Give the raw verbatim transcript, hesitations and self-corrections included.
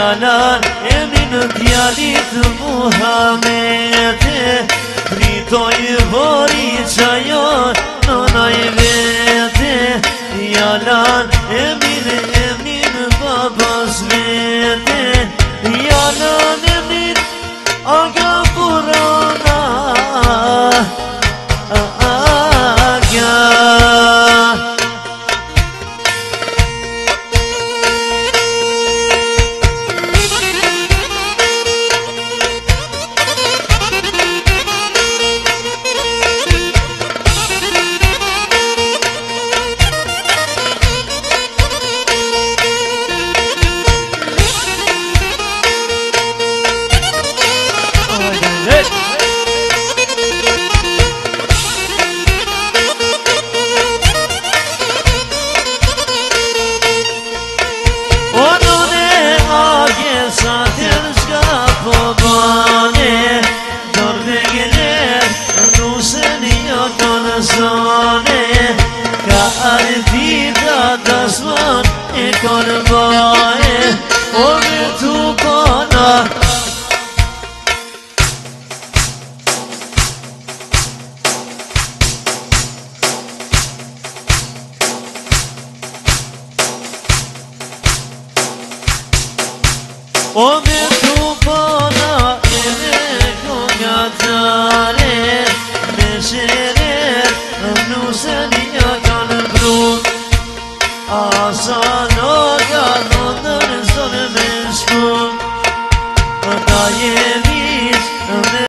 Jalan emin djalit Muhamete Pritoj vori qajo nënaj vete Jalan emin emin babas vete Jalan emin aga purana aga Ka ardhida dasman e korbae O me tu kona O me tu kona